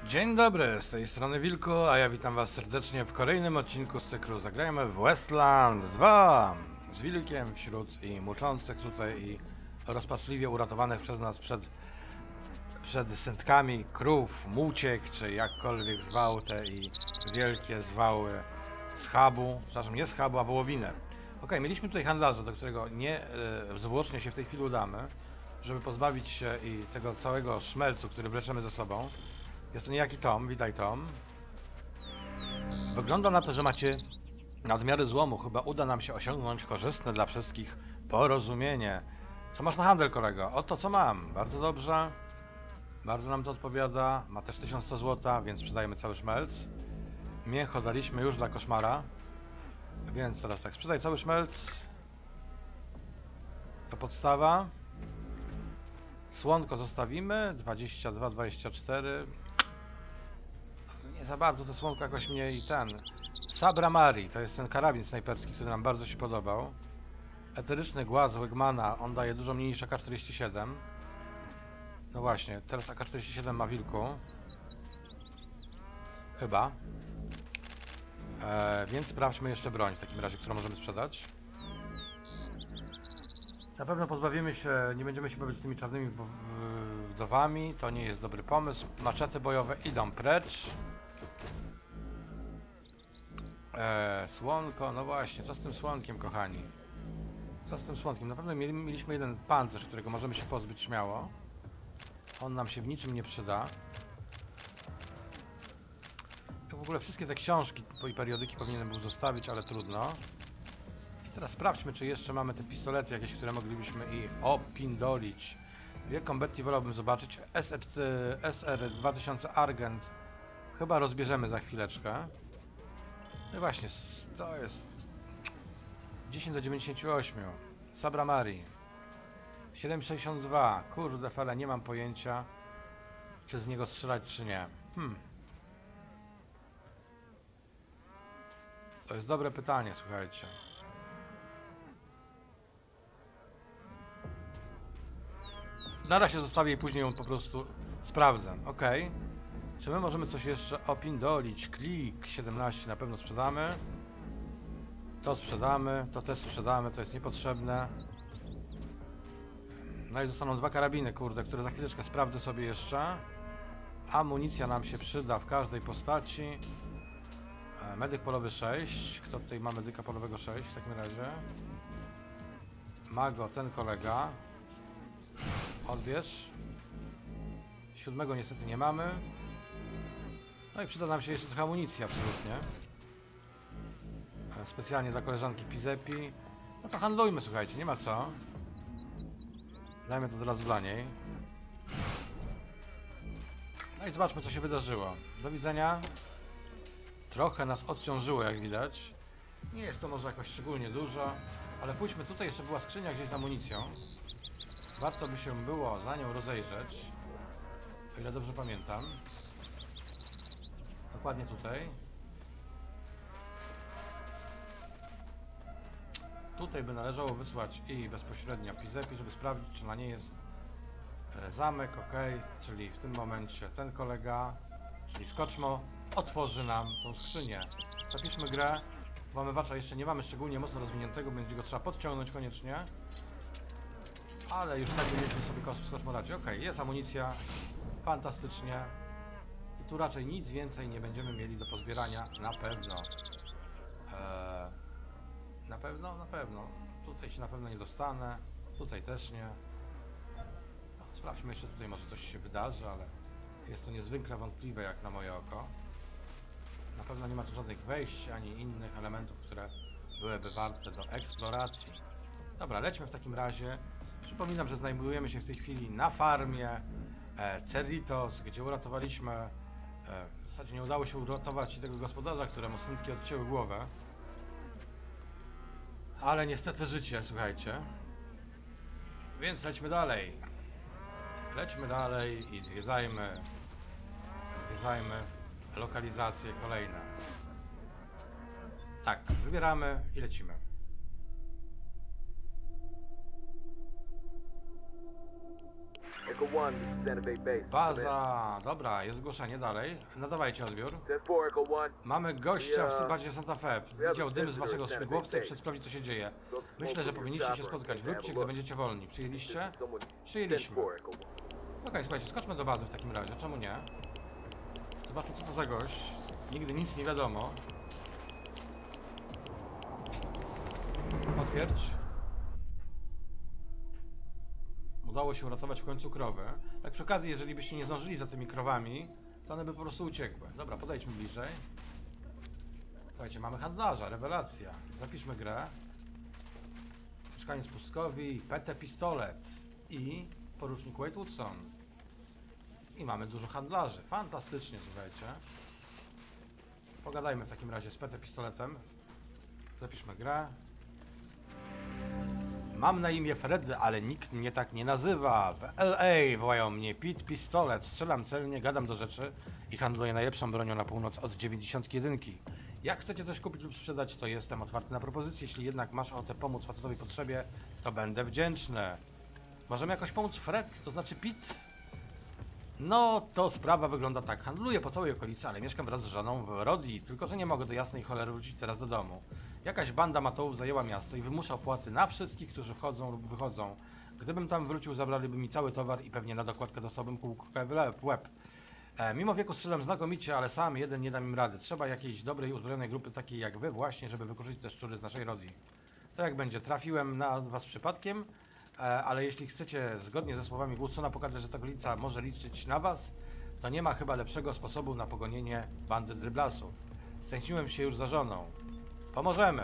Dzień dobry, z tej strony Wilku, a ja witam was serdecznie w kolejnym odcinku z cyklu Zagrajmy w Westland 2 z Wilkiem wśród i muczących tutaj i rozpaczliwie uratowanych przez nas przed setkami krów, muciek, czy jakkolwiek zwał te i wielkie zwały schabu, przepraszam, nie schabu, a wołowinę. Ok, mieliśmy tutaj handlarza, do którego niezwłocznie się w tej chwili udamy, żeby pozbawić się i tego całego szmelcu, który wleczemy ze sobą. Jest to niejaki Tom, witaj Tom. Wygląda na to, że macie nadmiary złomu. Chyba uda nam się osiągnąć korzystne dla wszystkich porozumienie. Co masz na handel, kolego? Oto co mam. Bardzo dobrze. Bardzo nam to odpowiada. Ma też 1100 złota, więc sprzedajemy cały szmelc. Mięcho daliśmy już dla koszmara. Więc teraz tak, sprzedaj cały szmelc. To podstawa. Słonko zostawimy. 22, 24. Nie za bardzo to słonko jakoś mnie i ten. Sabra Mari, to jest ten karabin snajperski, który nam bardzo się podobał. Eteryczny głaz Wegmana, on daje dużo mniej niż AK-47. No właśnie, teraz AK-47 ma Wilku. Chyba. Więc sprawdźmy jeszcze broń w takim razie, którą możemy sprzedać. Na pewno pozbawimy się, nie będziemy się bawić z tymi czarnymi wdowami, to nie jest dobry pomysł. Maczety bojowe idą precz. Słonko, no właśnie, co z tym słonkiem, kochani? Co z tym słonkiem? Na pewno mieliśmy jeden pancerz, którego możemy się pozbyć śmiało. On nam się w niczym nie przyda. To w ogóle wszystkie te książki i periodyki powinienem był zostawić, ale trudno. I teraz sprawdźmy, czy jeszcze mamy te pistolety jakieś, które moglibyśmy i opindolić. Wielką Betty wolałbym zobaczyć. SR-2000 Argent chyba rozbierzemy za chwileczkę. No i właśnie, to jest 10 do 98. Sabra Mari 7,62. Kurde fele, nie mam pojęcia, czy z niego strzelać, czy nie. To jest dobre pytanie, słuchajcie. Na razie zostawię i później ją po prostu sprawdzę. Ok. Czy my możemy coś jeszcze opindolić? Klik 17 na pewno sprzedamy. To sprzedamy, to też sprzedamy, to jest niepotrzebne. No i zostaną dwa karabiny, kurde, które za chwileczkę sprawdzę sobie jeszcze. Amunicja nam się przyda w każdej postaci. Medyk polowy 6. Kto tutaj ma medyka polowego 6 w takim razie? Mago, ten kolega. Odbierz. 7 niestety nie mamy. No i przyda nam się jeszcze trochę amunicji, absolutnie. Specjalnie dla koleżanki Pizepi. No to handlujmy, słuchajcie, nie ma co. Dajmy to od razu dla niej. No i zobaczmy, co się wydarzyło. Do widzenia. Trochę nas odciążyło, jak widać. Nie jest to może jakoś szczególnie dużo, ale pójdźmy tutaj, jeszcze była skrzynia gdzieś z amunicją. Warto by się było za nią rozejrzeć, o ile dobrze pamiętam. Dokładnie tutaj. Tutaj by należało wysłać i bezpośrednio Pizepi, żeby sprawdzić, czy na niej jest zamek, ok, czyli w tym momencie ten kolega, czyli Skoczmo, otworzy nam tą skrzynię. Zapiszmy grę. Włamywacza jeszcze nie mamy szczególnie mocno rozwiniętego, będzie go trzeba podciągnąć koniecznie. Ale już tak mieliśmy sobie Skoczmo radzie. Ok, jest amunicja. Fantastycznie. I tu raczej nic więcej nie będziemy mieli do pozbierania. Na pewno. Na pewno? Na pewno. Tutaj się na pewno nie dostanę. Tutaj też nie. No, sprawdźmy jeszcze tutaj, może coś się wydarzy, ale jest to niezwykle wątpliwe jak na moje oko. Na pewno nie ma tu żadnych wejść, ani innych elementów, które byłyby warte do eksploracji. Dobra, lećmy w takim razie. Przypominam, że znajdujemy się w tej chwili na farmie Cerritos, gdzie uratowaliśmy... w zasadzie nie udało się uratować tego gospodarza, któremu synki odcięły głowę. Ale niestety życie, słuchajcie. Więc lećmy dalej. Lećmy dalej i zwiedzajmy lokalizacje kolejne. Tak, wybieramy i lecimy. Echo 1, this is Anime Base. Baza. Dobra, jest zgłoszenie dalej. Nadawajcie odbiór. 10-4, Echo 1. Mamy gościa w bazie Santa Fe. Widział dym z waszego śmigłowca i chce sprawdzić, co się dzieje. Myślę, że powinniście się spotkać. Wróćcie, gdy będziecie wolni. Przyjęliście? Przyjęliśmy. 10-4, Echo 1. Okej, słuchajcie, skoczmy do bazy w takim razie. Czemu nie? Zobaczmy, co to za gość. Nigdy nic nie wiadomo. Potwierdź. Udało się uratować w końcu krowy. Tak przy okazji, jeżeli byście nie zdążyli za tymi krowami, to one by po prostu uciekły. Dobra, podejdźmy bliżej. Słuchajcie, mamy handlarza, rewelacja. Zapiszmy grę. Mieszkaniec pustkowi, PT Pistolet i porucznik Wade Woodson. I mamy dużo handlarzy. Fantastycznie, słuchajcie. Pogadajmy w takim razie z PT Pistoletem. Zapiszmy grę. Mam na imię Fred, ale nikt mnie tak nie nazywa. W LA wołają mnie Pete Pistolet. Strzelam celnie, gadam do rzeczy i handluję najlepszą bronią na północ od 91. Jak chcecie coś kupić lub sprzedać, to jestem otwarty na propozycje. Jeśli jednak masz ochotę pomóc facetowi potrzebie, to będę wdzięczny. Możemy jakoś pomóc Fred, to znaczy Pete? No, to sprawa wygląda tak. Handluję po całej okolicy, ale mieszkam wraz z żoną w Rodii, tylko że nie mogę do jasnej cholery wrócić teraz do domu. Jakaś banda matołów zajęła miasto i wymusza opłaty na wszystkich, którzy wchodzą lub wychodzą. Gdybym tam wrócił, zabraliby mi cały towar i pewnie na dokładkę dostałbym kółkę w łeb. Mimo wieku strzelam znakomicie, ale sam jeden nie dam im rady. Trzeba jakiejś dobrej, uzbrojonej grupy takiej jak wy właśnie, żeby wykurzyć te szczury z naszej Rodii. To jak będzie, trafiłem na was przypadkiem, ale jeśli chcecie zgodnie ze słowami Woodsona pokazać, że ta okolica może liczyć na was, to nie ma chyba lepszego sposobu na pogonienie bandy dryblasów. Stęskniłem się już za żoną. Pomożemy!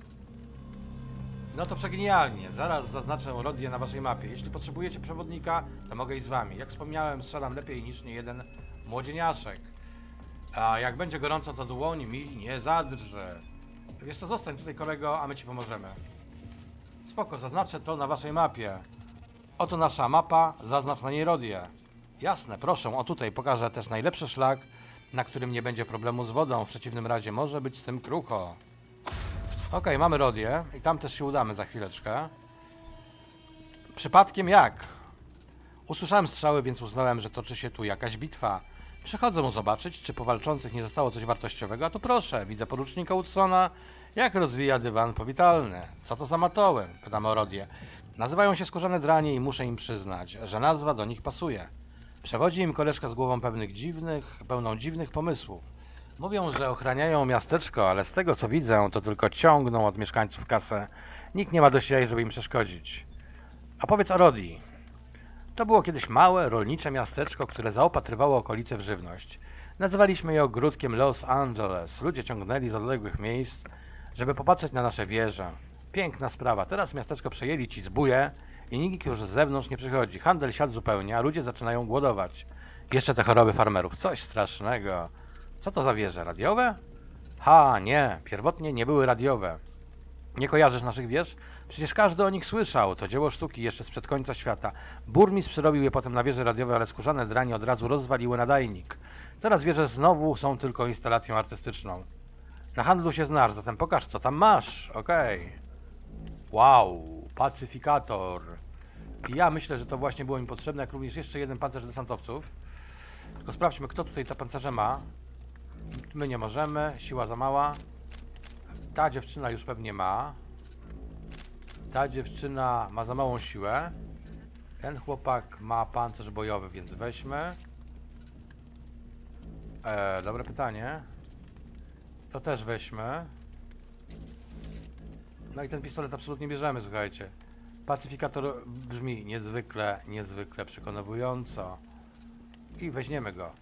No to przegenialnie. Zaraz zaznaczę Rodię na waszej mapie. Jeśli potrzebujecie przewodnika, to mogę iść z wami. Jak wspomniałem, strzelam lepiej niż niejeden młodzieniaszek. A jak będzie gorąco, to dłoń mi nie zadrże. Wiesz co, zostań tutaj, kolego, a my ci pomożemy. Spoko, zaznaczę to na waszej mapie. Oto nasza mapa, zaznacz na niej Rodię. Jasne, proszę, o tutaj pokażę też najlepszy szlak, na którym nie będzie problemu z wodą. W przeciwnym razie może być z tym krucho. Okej, mamy Rodię i tam też się udamy za chwileczkę. Przypadkiem jak? Usłyszałem strzały, więc uznałem, że toczy się tu jakaś bitwa. Przychodzę zobaczyć, czy po walczących nie zostało coś wartościowego, a tu proszę, widzę porucznika Woodsona, jak rozwija dywan powitalny. Co to za matoły? Pytam o Rodię. Nazywają się Skórzane Dranie i muszę im przyznać, że nazwa do nich pasuje. Przewodzi im koleżka z głową pełną dziwnych pomysłów. Mówią, że ochraniają miasteczko, ale z tego co widzę, to tylko ciągną od mieszkańców kasę. Nikt nie ma dość jaj, żeby im przeszkodzić. A powiedz o Rodii. To było kiedyś małe, rolnicze miasteczko, które zaopatrywało okolice w żywność. Nazywaliśmy je ogródkiem Los Angeles. Ludzie ciągnęli z odległych miejsc, żeby popatrzeć na nasze wieże. Piękna sprawa. Teraz miasteczko przejęli ci zbóje i nikt już z zewnątrz nie przychodzi. Handel siadł zupełnie, a ludzie zaczynają głodować. Jeszcze te choroby farmerów. Coś strasznego. Co to za wieże? Radiowe? Ha, nie. Pierwotnie nie były radiowe. Nie kojarzysz naszych wież? Przecież każdy o nich słyszał. To dzieło sztuki jeszcze sprzed końca świata. Burmistrz przerobił je potem na wieże radiowe, ale Skórzane Dranie od razu rozwaliły nadajnik. Teraz wieże znowu są tylko instalacją artystyczną. Na handlu się znasz, zatem pokaż, co tam masz. Okej. Wow, pacyfikator. I ja myślę, że to właśnie było mi potrzebne, jak również jeszcze jeden pancerz desantowców. Tylko sprawdźmy, kto tutaj te pancerze ma. My nie możemy, siła za mała. Ta dziewczyna już pewnie ma. Ta dziewczyna ma za małą siłę. Ten chłopak ma pancerz bojowy, więc weźmy. Dobre pytanie. To też weźmy. No i ten pistolet absolutnie bierzemy, słuchajcie. Pacyfikator brzmi niezwykle, niezwykle przekonująco. I weźmiemy go.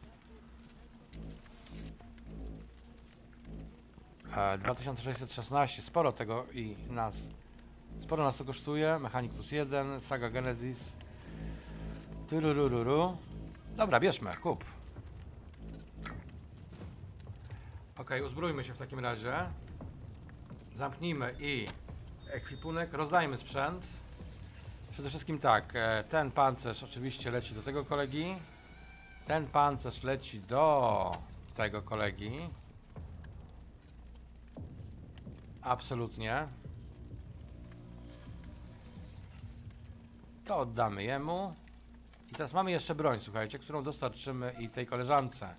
2616, sporo tego i nas. Sporo nas to kosztuje. Mechanik +1, Saga Genesis. Tururururu. Dobra, bierzmy, kup. Okej, uzbrójmy się w takim razie. Zamknijmy i ekwipunek, rozdajmy sprzęt. Przede wszystkim tak, ten pancerz oczywiście leci do tego kolegi. Ten pancerz leci do tego kolegi. Absolutnie. To oddamy jemu. I teraz mamy jeszcze broń, słuchajcie, którą dostarczymy i tej koleżance.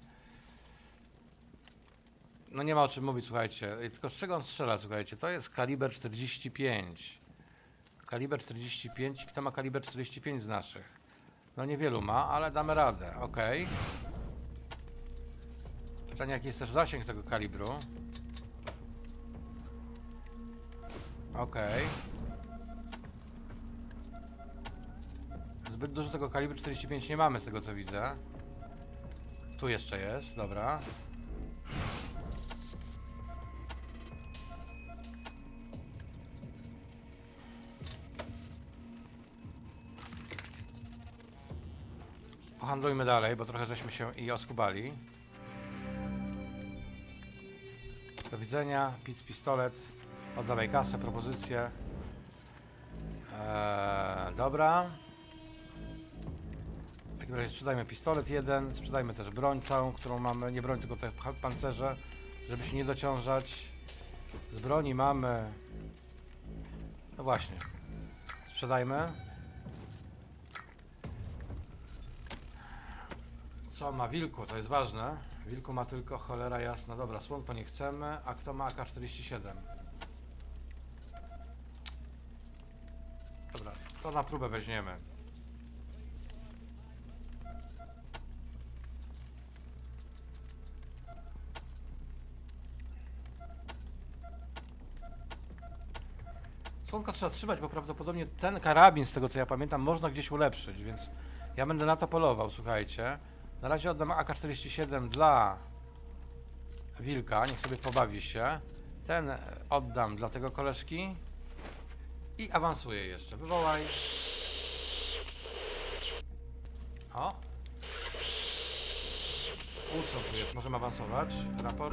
No nie ma o czym mówić, słuchajcie. Tylko z czego on strzela, słuchajcie? To jest kaliber 45. Kaliber 45. Kto ma kaliber 45 z naszych? No niewielu ma, ale damy radę. Ok. Pytanie, jaki jest też zasięg tego kalibru. Ok. Zbyt dużo tego kalibru 45 nie mamy, z tego co widzę. Tu jeszcze jest, dobra. Pohandlujmy dalej, bo trochę żeśmy się i oskubali. Do widzenia, pistolet. Oddawaj kasę, propozycję. Dobra. W takim razie sprzedajmy pistolet jeden, sprzedajmy też broń całą, którą mamy. Nie broń, tylko te pancerze, żeby się nie dociążać. Z broni mamy... No właśnie. Sprzedajmy. Co ma Wilku? To jest ważne. Wilku ma tylko cholera jasna. Dobra, słonko nie chcemy. A kto ma AK-47? Dobra, to na próbę weźmiemy. Słonko trzeba trzymać, bo prawdopodobnie ten karabin, z tego co ja pamiętam, można gdzieś ulepszyć, więc ja będę na to polował, słuchajcie. Na razie oddam AK-47 dla Wilka, niech sobie pobawi się. Ten oddam dla tego koleżki. I awansuję jeszcze. Wywołaj. O. Co tu jest? Możemy awansować. Raport.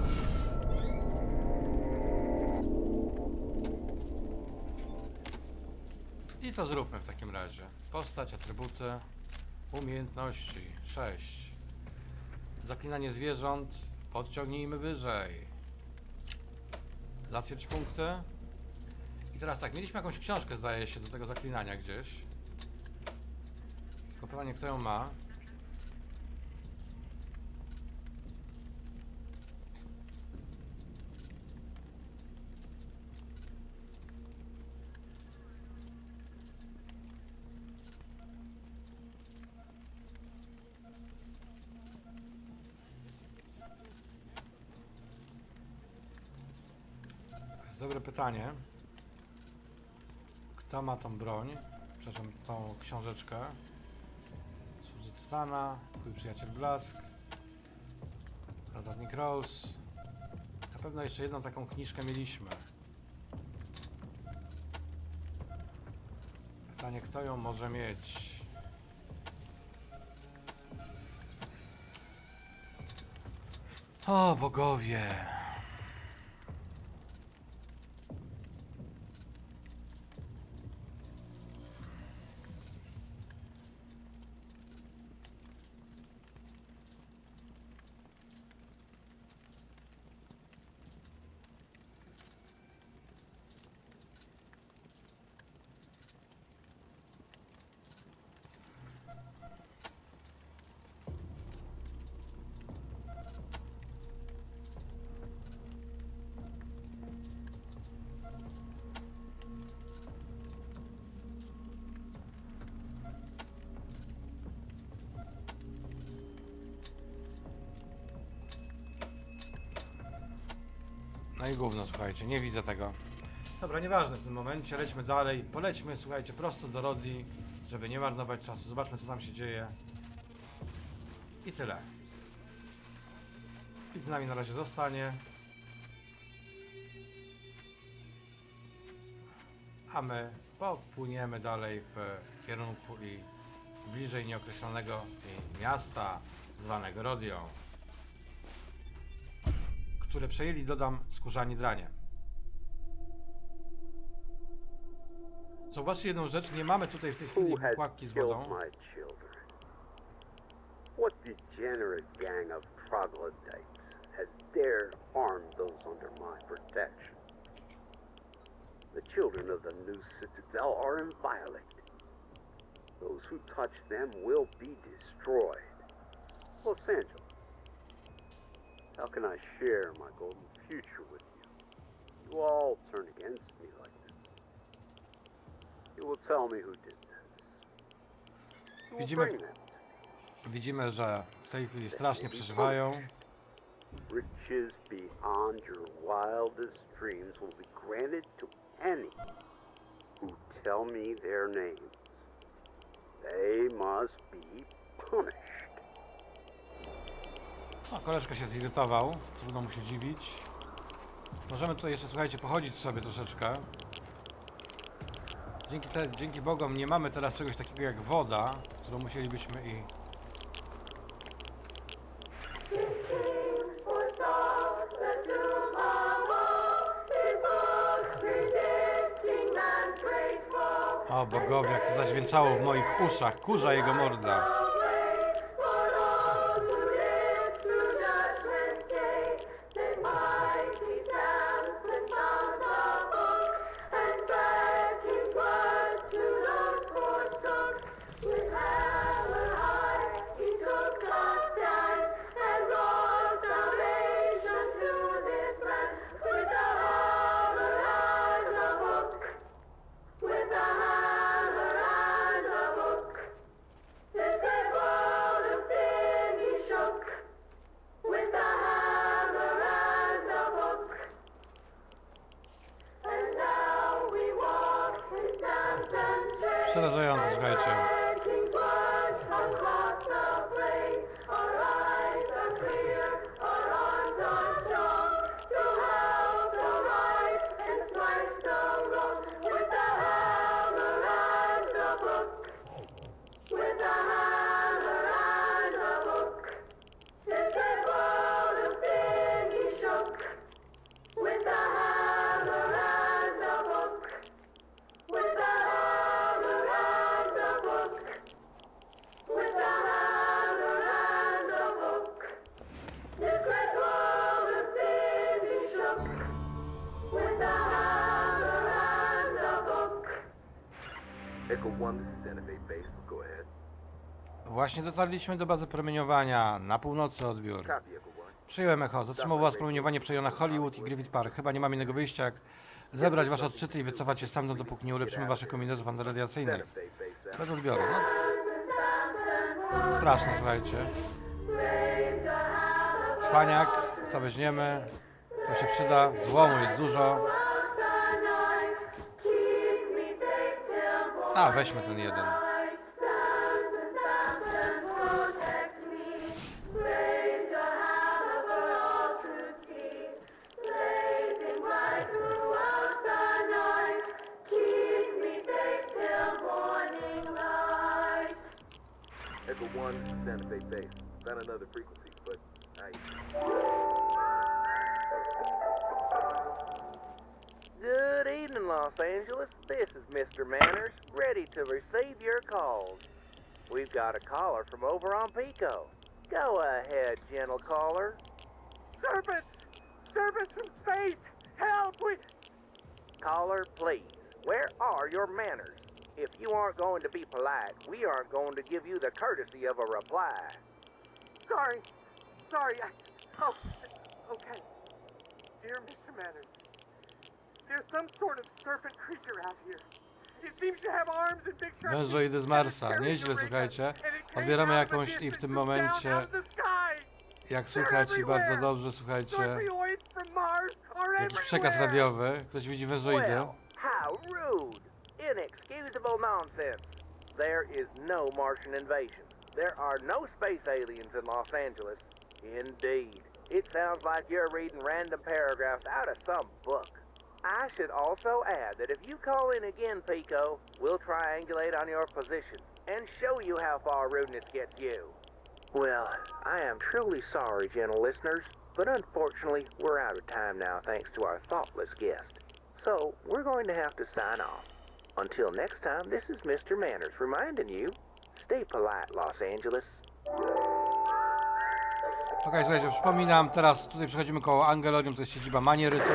I to zróbmy w takim razie. Postać, atrybuty, umiejętności 6. Zaklinanie zwierząt. Podciągnijmy wyżej. Zatwierdź punkty. I teraz tak, mieliśmy jakąś książkę, zdaje się, do tego zaklinania gdzieś. Tylko pytanie, kto ją ma. To jest dobre pytanie. Kto ma tą broń? Przepraszam, tą książeczkę. Słudzy Tytana, twój przyjaciel Blask, Ratownik Rose. Na pewno jeszcze jedną taką kniżkę mieliśmy. Pytanie, kto ją może mieć? O bogowie! No i gówno, słuchajcie, nie widzę tego. Dobra, nieważne w tym momencie, lećmy dalej. Polećmy, słuchajcie, prosto do Rodzi, żeby nie marnować czasu. Zobaczmy, co tam się dzieje. I tyle. I z nami na razie zostanie. A my popłyniemy dalej w kierunku i bliżej nieokreślonego miasta zwanego Rodią, które przejęli, dodam, skórzani dranie. Zobaczcie jedną rzecz, nie mamy tutaj w tej chwili kłapki z wodą. What degenerate gang of troglodytes has dared harm those under my protection? The children of the new citadel are inviolate. Those who touch them will be destroyed. Los Angeles, how can I share my golden future with you? You all turn against me like this. You will tell me who did this. You will Widzimy- bring them. Widzimy, że w tej chwili strasznie przeżywają. Riches beyond your wildest dreams will be granted to any who tell me their names. They must be punished. O, koleżka się zirytował, trudno mu się dziwić. Możemy tutaj jeszcze, słuchajcie, pochodzić sobie troszeczkę. Dzięki Bogom nie mamy teraz czegoś takiego jak woda, którą musielibyśmy O bogowie, jak to zadźwięczało w moich uszach, kurza jego morda. Przerażające, słuchajcie. Echo 1, this is NFA base. Go ahead. Właśnie dotarliśmy do bazy promieniowania. Na północy odbiór. Copy, Echo 1. Przyjąłem Echo. Zatrzymał was promieniowanie w rejonach Hollywood i Griffith Park. Chyba nie mamy innego wyjścia jak zebrać wasze odczyty i wycofać się stamtąd, dopóki nie ulepszymy waszych kombinezów antyradiacyjnych. NFA base. Bez odbioru, no. Straszne, słuchajcie. Cwaniak, co weźmiemy? To się przyda. Złomu jest dużo. A, weźmy ten jeden. Echo 1, this is Santa Fe base. Found another frequency, but Good evening, Los Angeles. This is Mr. Manners, ready to receive your calls. We've got a caller from over on Pico. Go ahead, gentle caller. Servants! Servants from space! Help! Caller, please, where are your manners? If you aren't going to be polite, we aren't going to give you the courtesy of a reply. Sorry. Oh, okay. Dear Mr. Manners, there's some sort of serpent creature out here. It seems to have arms and big sharp teeth, Wężoidy z and Marsa. it's Nieźle, carrying a słuchajcie. ring, and it came Odbieramy out of the jakąś i w distance tym from down momencie, out of the sky. jak słychać i bardzo dobrze, słuchajcie, Sorprioids from Mars are jakiś przekaz everywhere. radiowy. Ktoś widzi wężoidy. Well, how rude! Inexcusable nonsense. There is no Martian invasion. There are no space aliens in Los Angeles. Indeed. It sounds like you're reading random paragraphs out of some book. I should also add that if you call in again, Pico, we'll triangulate on your position and show you how far rudeness gets you. Well, I am truly sorry, gentle listeners, but unfortunately, we're out of time now thanks to our thoughtless guest. So, we're going to have to sign off. Until next time, this is Mr. Manners reminding you, stay polite, Los Angeles. Okej, słuchajcie, przypominam, teraz tutaj przechodzimy koło Angelonium, to jest siedziba Manierytów.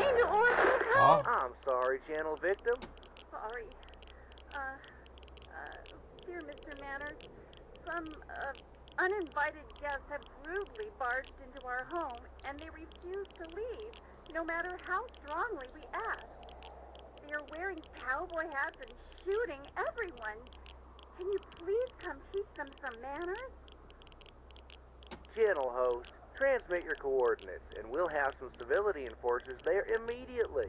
O, I'm sorry, gentle victim. Sorry. dear Mr. Manners. Some uninvited guests have rudely barged into our home, and they refuse to leave, no matter how strongly we ask. They are wearing cowboy hats and shooting everyone. Can you please come teach them some manners? Gentle host, transmit your coordinates, and we'll have some civility enforcers there immediately.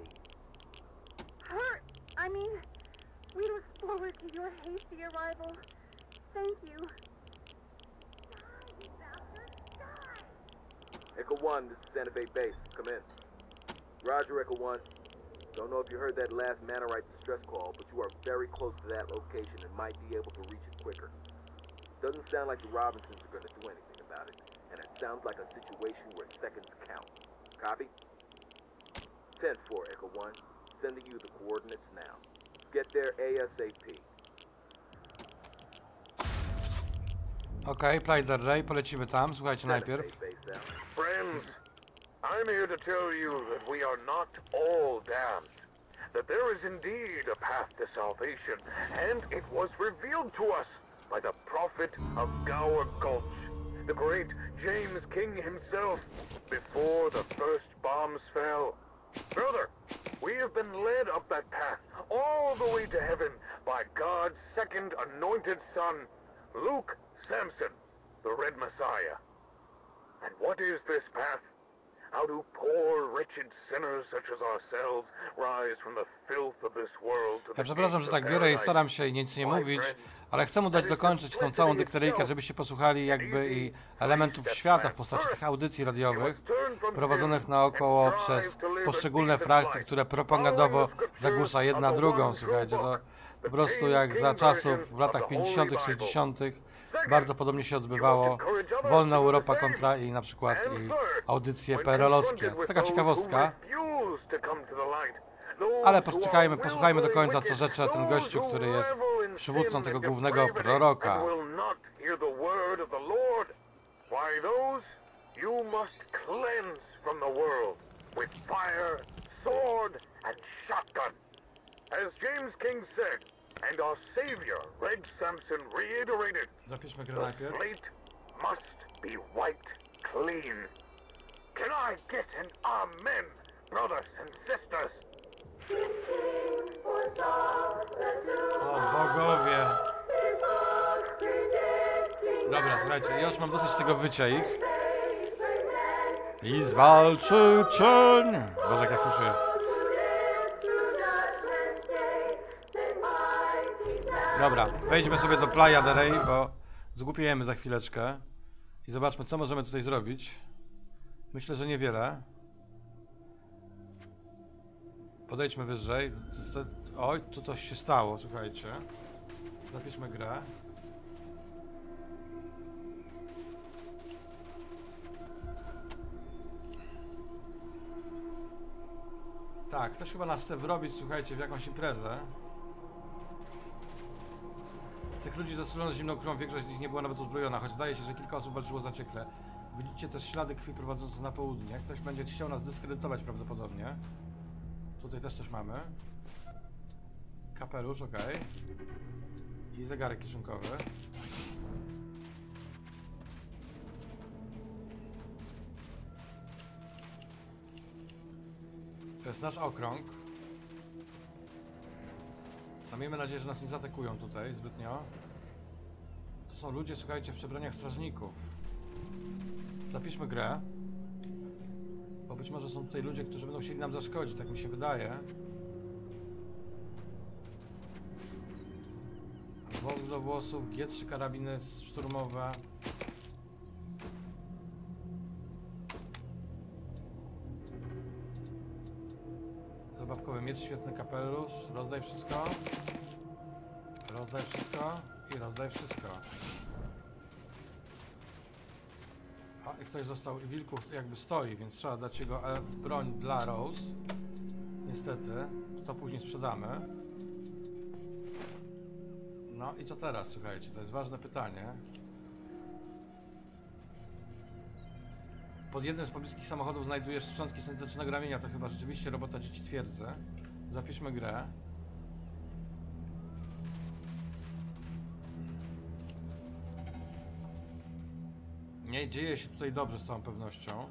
We look forward to your hasty arrival. Thank you. Die, you bastard, die! Echo 1, this is Santa Fe Base. Come in. Roger, Echo 1. Don't know if you heard that last Mannerite distress call, but you are very close to that location and might be able to reach it quicker. Doesn't sound like the Robinsons are going to do anything about it, and it sounds like a situation where seconds count. Copy? 10-4, Echo 1. Sending you the coordinates now. Get there ASAP. Okej, Play the Ray, polecimy tam, słuchajcie najpierw. Friends, I'm here to tell you that we are not all damned. That there is indeed a path to salvation, and it was revealed to us by the prophet of Gower Gulch, the great James King himself, before the first bombs fell. Brother, we have been led up that path all the way to heaven by God's second anointed son, Luke Samson, the Red Messiah. And what is this path? How do poor, wretched sinners such as ourselves rise from the filth of this world to Ja the przepraszam, że gates of tak biorę i paradise? staram się nic nie mówić, ale chcę mu dać dokończyć tą całą dykteryjkę, żebyście posłuchali jakby i elementów świata w postaci tych audycji radiowych prowadzonych naokoło przez poszczególne frakcje, które propagandowo zagłusza jedna drugą, słuchajcie, to po prostu jak za czasów w latach 50., 60. bardzo podobnie się odbywało Wolna Europa kontra i na przykład i audycje PRL-owskie. Taka ciekawostka. Ale poczekajmy, posłuchajmy do końca, co rzecze ten gościu, który jest przywódcą tego głównego proroka. As James King said, and our Savior, Red Samson, reiterated, Zapiszmy grę the najpierw. slate must be wiped clean. Can I get an amen, brothers and sisters? O bogowie! Dobra, słuchajcie, ja już mam dosyć tego wycia ich. I zwalczy cień! Boże, jak słyszę. Dobra, wejdźmy sobie do Playa del Rey, bo zgłupiejemy za chwileczkę. I zobaczmy, co możemy tutaj zrobić. Myślę, że niewiele. Podejdźmy wyżej. Oj, tu coś się stało, słuchajcie. Zapiszmy grę. Tak, ktoś chyba nas chce wrobić, słuchajcie, w jakąś imprezę. Z tych ludzi zastrzelono zimną krwią, większość z nich nie była nawet uzbrojona, choć zdaje się, że kilka osób walczyło zaciekle. Widzicie też ślady krwi prowadzące na południe. Ktoś będzie chciał nas dyskredytować prawdopodobnie. Tutaj też coś mamy. Kapelusz, ok. I zegarek kieszonkowy. To jest nasz okrąg. A miejmy nadzieję, że nas nie zaatakują tutaj zbytnio. To są ludzie, słuchajcie, w przebraniach strażników. Zapiszmy grę. Bo być może są tutaj ludzie, którzy będą chcieli nam zaszkodzić, tak mi się wydaje. Wąs do włosów, G3 karabiny szturmowe. Zabawkowy miecz, świetny kapelusz. Rozdaj wszystko. Rozdaj wszystko. I rozdaj wszystko. A, i ktoś został, i wilków jakby stoi, więc trzeba dać jego broń dla Rose. Niestety. To później sprzedamy. No i co teraz, słuchajcie? To jest ważne pytanie. Pod jednym z pobliskich samochodów znajdujesz szczątki syntetycznego ramienia. To chyba rzeczywiście robota dzieci twierdzy. Zapiszmy grę. Nie dzieje się tutaj dobrze z całą pewnością.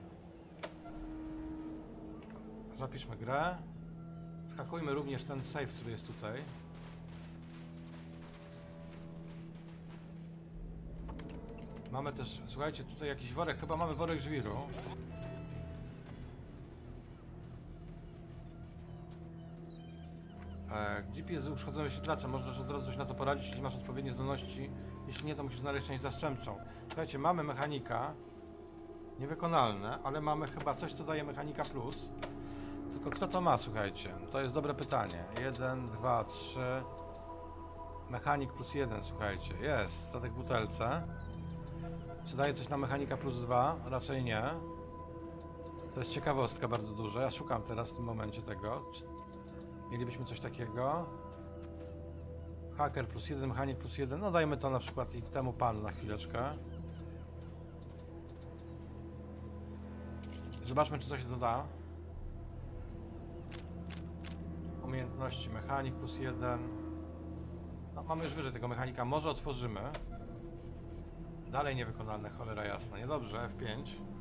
Zapiszmy grę. Skakujmy również ten save, który jest tutaj. Mamy też, słuchajcie, tutaj jakiś worek, chyba mamy worek żwiru. GPS z uszkodzonym wyświetlaczem, możesz od razu coś na to poradzić, jeśli masz odpowiednie zdolności. Jeśli nie, to musisz znaleźć część zastępczą. Słuchajcie, mamy mechanika. Niewykonalne, ale mamy chyba coś, co daje mechanika plus. Tylko kto to ma, słuchajcie? To jest dobre pytanie. 1, 2, 3. Mechanik plus 1, słuchajcie. Jest, statek w butelce. Czy daje coś na mechanika plus 2? Raczej nie. To jest ciekawostka bardzo duża. Ja szukam teraz w tym momencie tego. Mielibyśmy coś takiego. Haker plus 1, mechanik plus 1. No dajmy to na przykład i temu panu na chwileczkę. Zobaczmy, czy coś doda. Umiejętności mechanik plus 1. No, mamy już wyżej tego mechanika. Może otworzymy. Dalej niewykonalne, cholera jasna. Niedobrze, F5.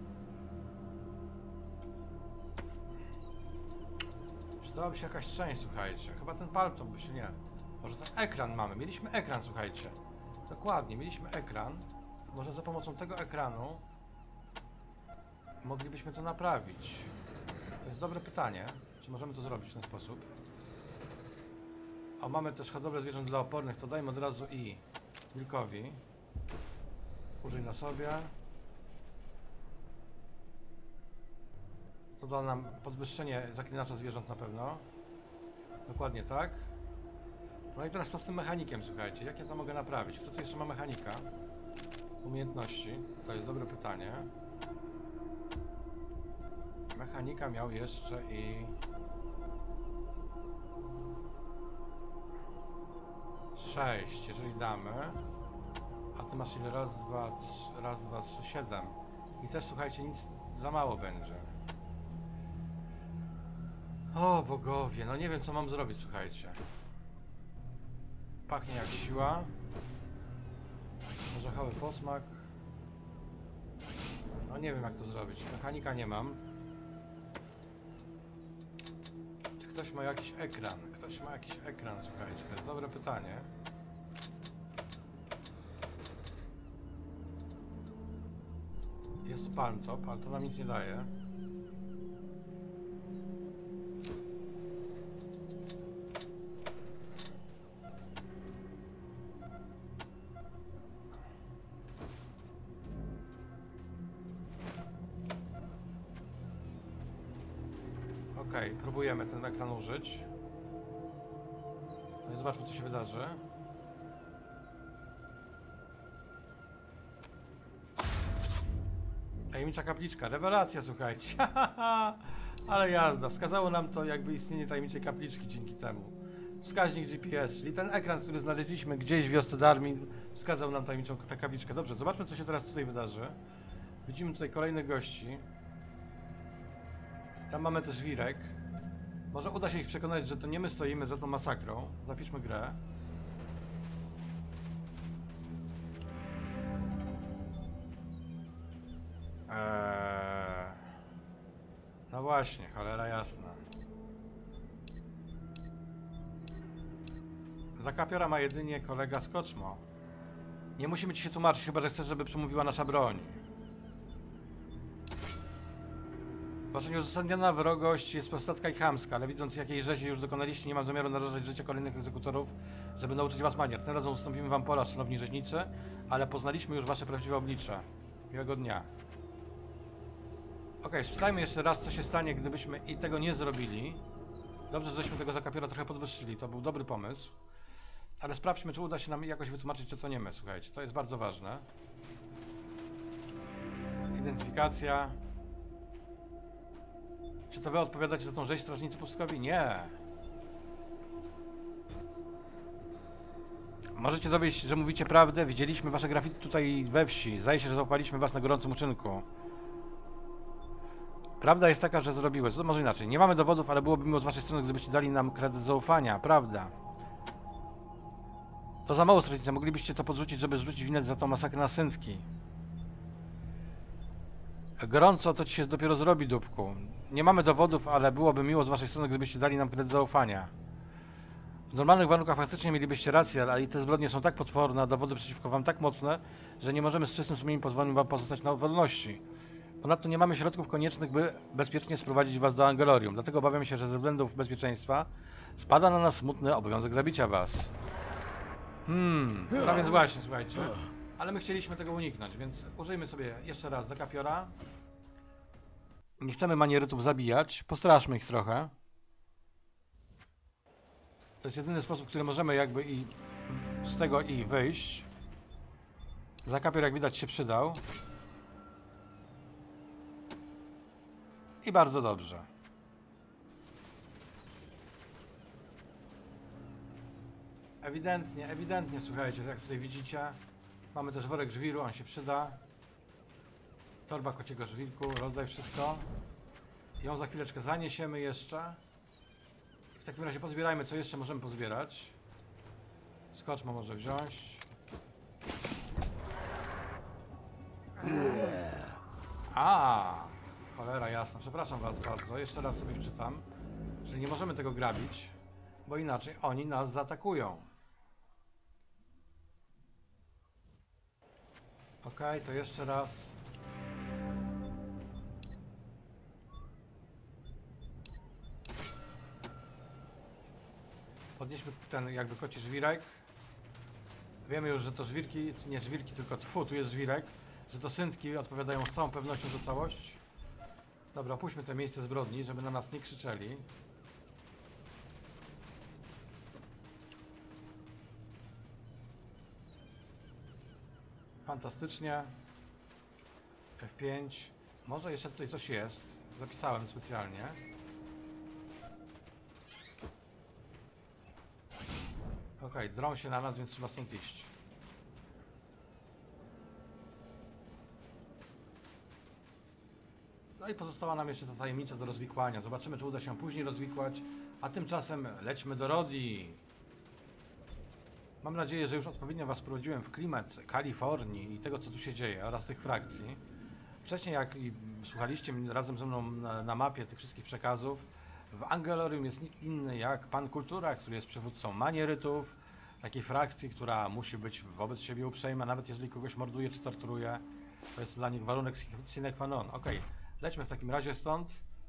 Przydałaby się jakaś część, słuchajcie. Chyba ten palto by się nie... Może ten ekran mamy. Mieliśmy ekran, słuchajcie. Dokładnie, mieliśmy ekran. Może za pomocą tego ekranu moglibyśmy to naprawić. To jest dobre pytanie. Czy możemy to zrobić w ten sposób? O, mamy też hodowlę zwierząt dla opornych, to dajmy od razu i wilkowi. Użyj na sobie. To da nam podwyższenie zaklinacza zwierząt na pewno. Dokładnie tak. No i teraz co z tym mechanikiem, słuchajcie? Jak ja to mogę naprawić? Kto tu jeszcze ma mechanika? Umiejętności? To jest dobre pytanie. Mechanika miał jeszcze i... 6, jeżeli damy. A ty masz ile? Raz, dwa, trzy, 7. I też, słuchajcie, nic za mało będzie. O bogowie, no nie wiem, co mam zrobić, słuchajcie. Pachnie jak siła. Orzechowy posmak. No nie wiem, jak to zrobić. Mechanika nie mam. Czy ktoś ma jakiś ekran? Ktoś ma jakiś ekran, słuchajcie. To jest dobre pytanie. Jest tu palm top, ale to nam nic nie daje. Okej, próbujemy ten ekran użyć. No i zobaczmy, co się wydarzy. Tajemnicza kapliczka, rewelacja, słuchajcie. Ale jazda, wskazało nam to jakby istnienie tajemniczej kapliczki dzięki temu. Wskaźnik GPS, czyli ten ekran, który znaleźliśmy gdzieś w wiosce Darmin, wskazał nam tajemniczą kapliczkę. Dobrze, zobaczmy, co się teraz tutaj wydarzy. Widzimy tutaj kolejnych gości. Tam mamy też wirek. Może uda się ich przekonać, że to nie my stoimy za tą masakrą. Zapiszmy grę. No właśnie, cholera jasna. Za kapiora ma jedynie kolega Skoczmo. Nie musimy ci się tłumaczyć, chyba że chcesz, żeby przemówiła nasza broń. Wasza nieuzasadniona wrogość jest prostacka i chamska, ale widząc jakiej rzezi już dokonaliście, nie mam zamiaru narażać życia kolejnych egzekutorów, żeby nauczyć was manier. Tym razem ustąpimy wam pola, szanowni rzeźnicy, ale poznaliśmy już wasze prawdziwe oblicze. Miłego dnia. Okej, spytajmy jeszcze raz, co się stanie, gdybyśmy i tego nie zrobili. Dobrze, żeśmy tego zakapiora trochę podwyższyli, to był dobry pomysł. Ale sprawdźmy, czy uda się nam jakoś wytłumaczyć, czy to nie my, słuchajcie. To jest bardzo ważne. Identyfikacja. Czy to wy odpowiadacie za tą rzeź strażnicy pustkowi? Nie. Możecie dowiedzieć, że mówicie prawdę. Widzieliśmy wasze graffiti tutaj we wsi. Zdaje się, że załapaliśmy was na gorącym uczynku. Prawda jest taka, że zrobiłeś. To może inaczej. Nie mamy dowodów, ale byłoby miło z waszej strony, gdybyście dali nam kredyt zaufania. Prawda. To za mało strażnicy. Moglibyście to podrzucić, żeby zrzucić winę za tą masakrę na Syncki. Gorąco to ci się dopiero zrobi, dupku. Nie mamy dowodów, ale byłoby miło z waszej strony, gdybyście dali nam kredyt zaufania. W normalnych warunkach faktycznie mielibyście rację, ale i te zbrodnie są tak potworne, a dowody przeciwko wam tak mocne, że nie możemy z czystym sumieniem pozwolić wam pozostać na wolności. Ponadto nie mamy środków koniecznych, by bezpiecznie sprowadzić was do Angelorium, dlatego obawiam się, że ze względów bezpieczeństwa spada na nas smutny obowiązek zabicia was. No więc właśnie, słuchajcie. Ale my chcieliśmy tego uniknąć, więc użyjmy sobie jeszcze raz zakapiora. Nie chcemy manierytów zabijać, postraszmy ich trochę. To jest jedyny sposób, który możemy jakby i z tego i wyjść. Zakapior, jak widać, się przydał. I bardzo dobrze. Ewidentnie, słuchajcie, jak tutaj widzicie, mamy też worek żwiru, on się przyda. Torba kociego żwirku, rozdaj wszystko. Ją za chwileczkę zaniesiemy jeszcze. W takim razie pozbierajmy, co jeszcze możemy pozbierać. Skoczma może wziąć. Cholera jasna, przepraszam was bardzo, jeszcze raz sobie wczytam, że nie możemy tego grabić, bo inaczej oni nas zaatakują. Okej, to jeszcze raz. Podnieśmy ten jakby koci żwirek. Wiemy już, że to żwirki, nie żwirki, tylko tu jest żwirek, że to syntki odpowiadają z całą pewnością za całość. Dobra, opuśćmy to miejsce zbrodni, żeby na nas nie krzyczeli. Fantastycznie. F5. Może jeszcze tutaj coś jest. Zapisałem specjalnie. Okej, drą się na nas, więc trzeba stąd iść. No i pozostała nam jeszcze ta tajemnica do rozwikłania. Zobaczymy, czy uda się później rozwikłać. A tymczasem lećmy do Rodzi. Mam nadzieję, że już odpowiednio was wprowadziłem w klimat Kalifornii i tego, co tu się dzieje, oraz tych frakcji. Wcześniej, jak słuchaliście mnie razem ze mną na mapie tych wszystkich przekazów, w Angelorium jest nikt inny jak Pan Kultura, który jest przywódcą manierytów, takiej frakcji, która musi być wobec siebie uprzejma, nawet jeżeli kogoś morduje czy torturuje. To jest dla nich warunek sine qua non. Okej, lećmy w takim razie stąd.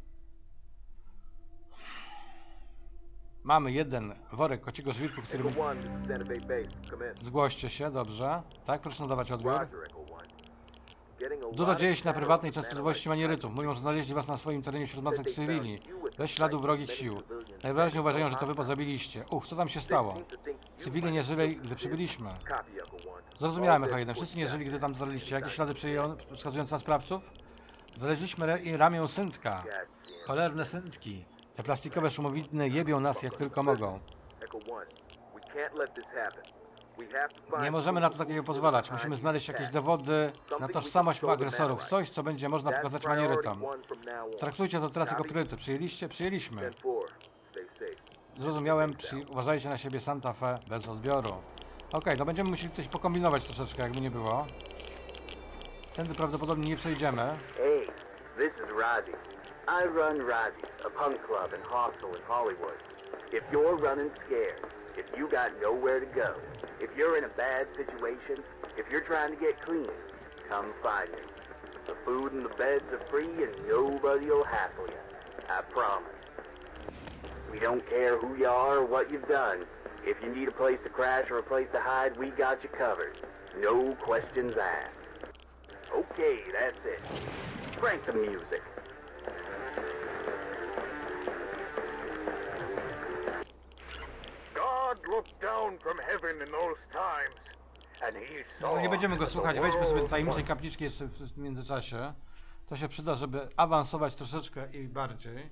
Mamy jeden worek kociego żwirku, który... Echo 1, this is Santa Fe Base. Come in. Zgłoście się, dobrze. Tak, proszę nadawać odbiór. Roger, Echo 1. Getting a Dużo lot dzieje of się na intel prywatnej on częstotliwości manierytów. Mówią, że znaleźli was na swoim terenie wśród matek cywili. Bez śladu wrogich sił. Najwyraźniej uważają, że to wy pozabiliście. Co tam się stało? Cywile nie żyli, gdy przybyliśmy. Copy, Echo 1. Zrozumiałem, H1. Wszyscy nie żyli, gdy tam dotarliście. Jakieś ślady wskazujące na sprawców? Znaleźliśmy ramię syntka. Cholerne syntki. Te plastikowe szumowiny jebią nas jak tylko mogą. Echo 1, we can't let this happen. We have to find Nie możemy na to takiego pozwalać. Musimy znaleźć jakieś dowody na tożsamość agresorów. Coś, co będzie można pokazać manierytom. Traktujcie to teraz jako priorytet. Przyjęliście? Przyjęliśmy. Zrozumiałem. Uważajcie na siebie, Santa Fe, bez odbioru. Okej, no będziemy musieli coś pokombinować troszeczkę, jakby nie było. Tędy prawdopodobnie nie przejdziemy. Hey, this is Raji. I run Raji's, a punk club and hostel in Hollywood. If you're running scared, if you got nowhere to go, if you're in a bad situation, if you're trying to get clean, come find me. The food and the beds are free and nobody'll hassle you. I promise. We don't care who you are or what you've done. If you need a place to crash or a place to hide, we got you covered. No questions asked. Okay, that's it. Crank the music. God looked down from heaven in those times, and he No, saw nie będziemy go that the słuchać, wejdźmy sobie do world tajemniczej was kapliczki jeszcze w międzyczasie. To się przyda, żeby awansować troszeczkę i bardziej.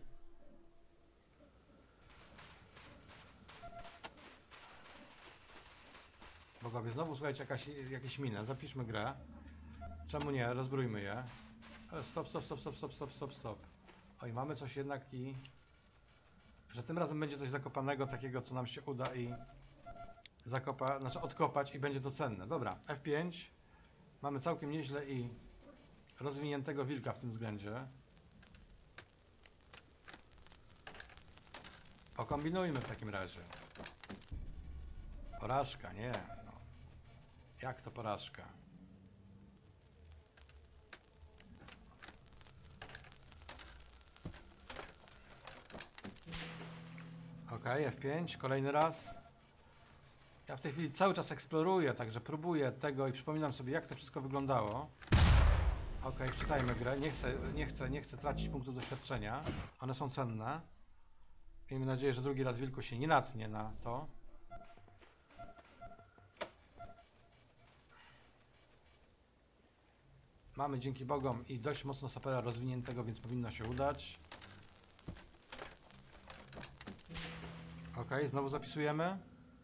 Bogowie, znowu słuchajcie jakieś miny. Zapiszmy grę. Czemu nie? Rozbrójmy je. Ale stop. Oj, mamy coś jednak i... Że tym razem będzie coś zakopanego, takiego co nam się uda i... odkopać i będzie to cenne. Dobra, F5. Mamy całkiem nieźle i... rozwiniętego wilka w tym względzie. Pokombinujmy w takim razie. Porażka, nie. No. Jak to porażka? Ok, F5, kolejny raz. Ja w tej chwili cały czas eksploruję, także próbuję tego i przypominam sobie, jak to wszystko wyglądało. Ok, wczytajmy grę. Nie chcę tracić punktów doświadczenia. One są cenne. Miejmy nadzieję, że drugi raz wilku się nie natnie na to. Mamy dzięki Bogom i dość mocno sapera rozwiniętego, więc powinno się udać. Ok, znowu zapisujemy.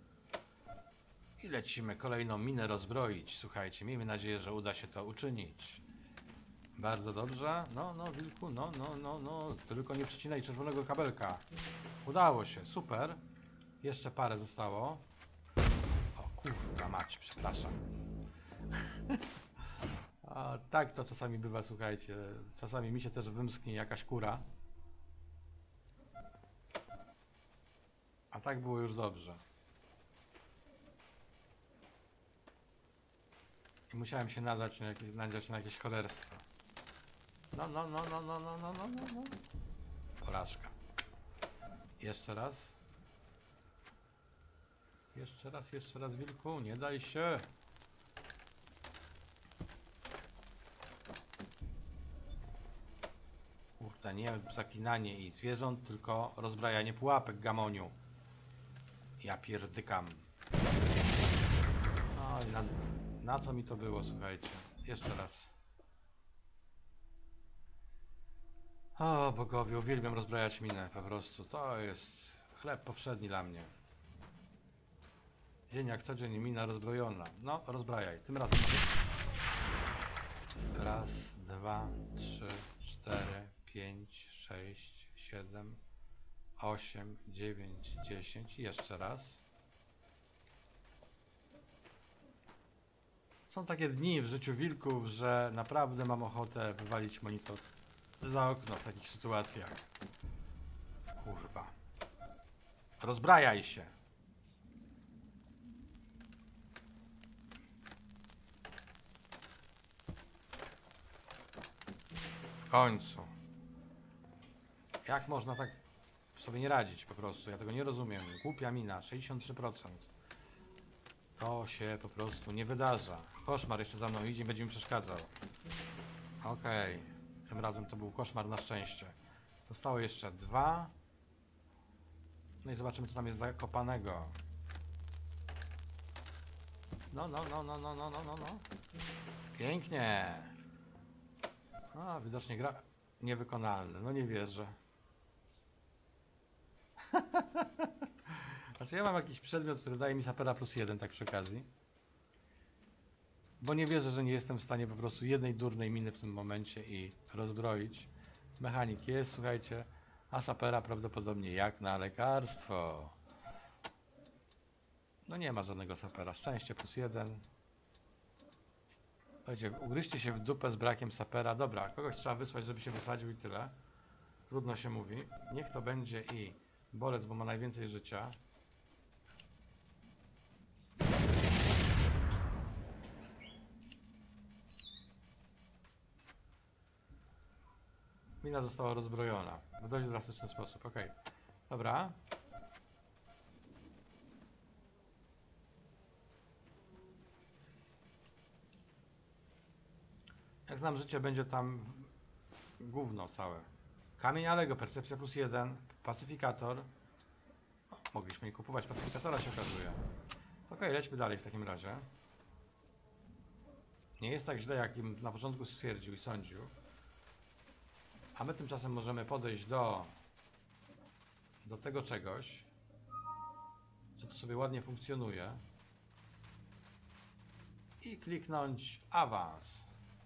I lecimy kolejną minę rozbroić. Słuchajcie, miejmy nadzieję, że uda się to uczynić. Bardzo dobrze. No, wilku, no. Tylko nie przycinaj czerwonego kabelka. Udało się, super. Jeszcze parę zostało. O kurwa mać, przepraszam. A, tak to czasami bywa, słuchajcie. Czasami mi się też wymsknie jakaś kura. A tak było już dobrze. I musiałem się nadać na jakieś cholerstwo. No. Porażka. Jeszcze raz. Jeszcze raz, wilku, nie daj się. Kurde, nie zaklinanie i zwierząt, tylko rozbrajanie pułapek, gamoniu. Ja pierdykam. Oj, na co mi to było, słuchajcie. Jeszcze raz. O bogowie, uwielbiam rozbrajać minę, po prostu. To jest chleb powszedni dla mnie. Dzień jak co dzień, mina rozbrojona. No, rozbrajaj. Tym razem. Raz, 2, 3, 4, 5, 6, 7, 8, 9, 10. Jeszcze raz. Są takie dni w życiu wilków, że naprawdę mam ochotę wywalić monitor za okno w takich sytuacjach. Kurwa. Rozbrajaj się. W końcu. Jak można tak sobie nie radzić po prostu? Ja tego nie rozumiem. Głupia mina, 63%. To się po prostu nie wydarza. Koszmar jeszcze za mną idzie i będzie mi przeszkadzał. Okej. Tym razem to był koszmar na szczęście. Zostało jeszcze 2. No i zobaczymy, co tam jest zakopanego. No. Pięknie. A, widocznie gra niewykonalny. No nie wierzę. Znaczy ja mam jakiś przedmiot, który daje mi sapera +1, tak przy okazji. Bo nie wierzę, że nie jestem w stanie po prostu jednej durnej miny w tym momencie i rozbroić. Mechanik jest, słuchajcie, a sapera prawdopodobnie jak na lekarstwo. No nie ma żadnego sapera. Szczęście +1. Słuchajcie, ugryźcie się w dupę z brakiem sapera. Dobra, kogoś trzeba wysłać, żeby się wysadził i tyle. Trudno się mówi. Niech to będzie i bolec, bo ma najwięcej życia. Mina została rozbrojona w dość drastyczny sposób. Ok. Dobra. Jak znam życie, będzie tam gówno całe. Kamień Alego, percepcja +1, pacyfikator. O, mogliśmy nie kupować pacyfikatora, się okazuje. Ok, lećmy dalej w takim razie. Nie jest tak źle, jak im na początku stwierdził i sądził. A my tymczasem możemy podejść do tego czegoś, co tu sobie ładnie funkcjonuje. I kliknąć awans.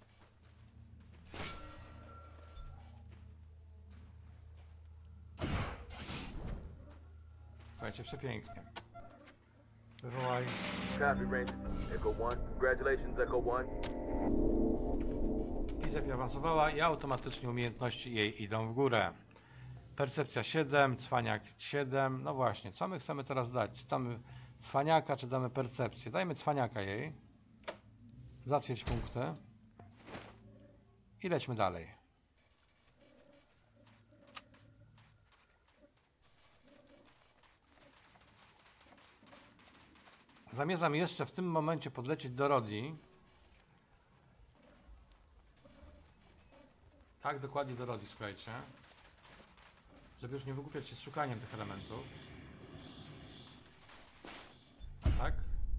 Słuchajcie, przepięknie. Wywołaj. Copy, Ranger. Echo 1. Congratulations, Echo 1. I Zepi awansowała i automatycznie umiejętności jej idą w górę. Percepcja 7, cwaniak 7. No właśnie, co my chcemy teraz dać? Czy damy cwaniaka, czy damy percepcję? Dajmy cwaniaka jej. Zatwierdź punkty. I lećmy dalej. Zamierzam jeszcze w tym momencie podlecieć do Rodi. Tak, dokładnie do Rodi, słuchajcie. Żeby już nie wygłupiać się z szukaniem tych elementów. Tak?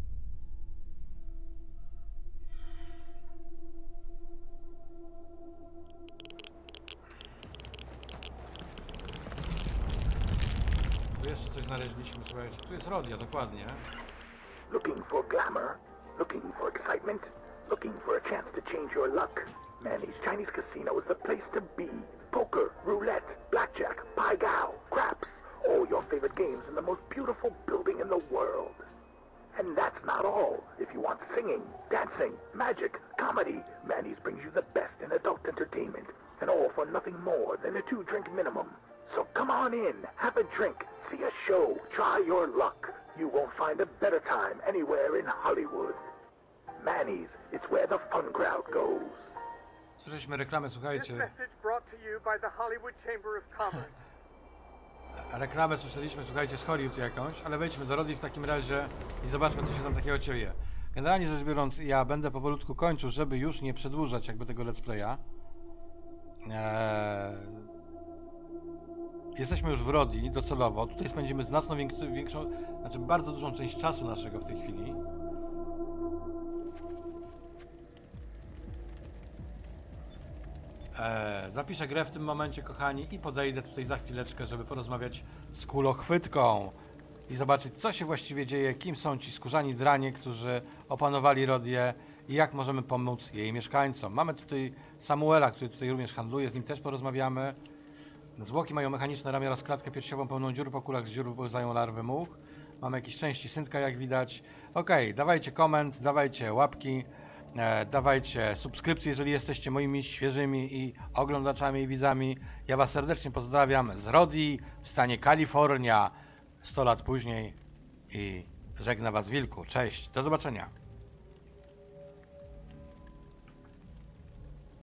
Tu jeszcze coś znaleźliśmy, słuchajcie. Tu jest Rodia, dokładnie. Looking for glamour? Looking for excitement? Looking for a chance to change your luck? Manny's Chinese Casino is the place to be. Poker, roulette, blackjack, pai gow, craps, all your favorite games in the most beautiful building in the world. And that's not all. If you want singing, dancing, magic, comedy, Manny's brings you the best in adult entertainment, and all for nothing more than a 2-drink minimum. So come on in, have a drink, see a show, try your luck. You won't find a better time anywhere in Hollywood. Manny's, it's where the fun crowd goes. Słyszeliśmy reklamę, This słuchajcie. message brought to you by the Hollywood Chamber of Commerce. Reklamę słyszeliśmy, słuchajcie, z Hollywood jakąś, ale wejdźmy do Rodi w takim razie i zobaczmy, co się tam takiego dzieje. Generalnie rzecz biorąc, ja będę powolutku kończył, żeby już nie przedłużać jakby tego let's playa. Jesteśmy już w Rodi docelowo. Tutaj spędzimy znacznie większą, znaczy bardzo dużą część czasu naszego w tej chwili. Zapiszę grę w tym momencie, kochani, i podejdę tutaj za chwileczkę, żeby porozmawiać z kulochwytką i zobaczyć, co się właściwie dzieje, kim są ci skórzani dranie, którzy opanowali Rodię i jak możemy pomóc jej mieszkańcom. Mamy tutaj Samuela, który tutaj również handluje, z nim też porozmawiamy. Zwłoki mają mechaniczne ramię oraz klatkę piersiową pełną dziur, po kulach z dziur wypełzają larwy much. Mamy jakieś części syntka, jak widać. Okej, dawajcie koment, dawajcie łapki, dawajcie subskrypcje, jeżeli jesteście moimi świeżymi i oglądaczami i widzami. Ja was serdecznie pozdrawiam z Rodi w stanie Kalifornia 100 lat później i żegna was Wilku. Cześć, do zobaczenia.